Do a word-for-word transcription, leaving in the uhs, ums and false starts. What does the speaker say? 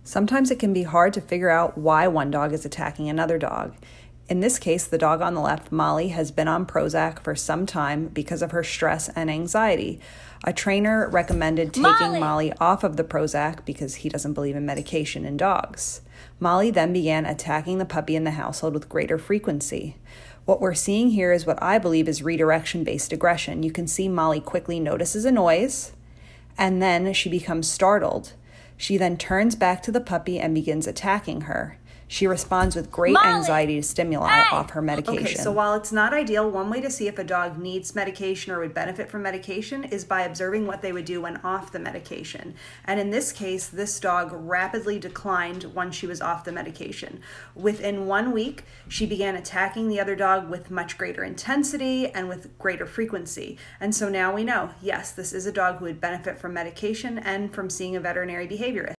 Sometimes it can be hard to figure out why one dog is attacking another dog. In this case, the dog on the left, Molly, has been on Prozac for some time because of her stress and anxiety. A trainer recommended taking Molly, Molly off of the Prozac because he doesn't believe in medication in dogs. Molly then began attacking the puppy in the household with greater frequency. What we're seeing here is what I believe is redirection-based aggression. You can see Molly quickly notices a noise, and then she becomes startled. She then turns back to the puppy and begins attacking her. She responds with great Molly. anxiety to stimuli hey. off her medication. Okay, so while it's not ideal, one way to see if a dog needs medication or would benefit from medication is by observing what they would do when off the medication. And in this case, this dog rapidly declined once she was off the medication. Within one week, she began attacking the other dog with much greater intensity and with greater frequency. And so now we know, yes, this is a dog who would benefit from medication and from seeing a veterinary behaviorist.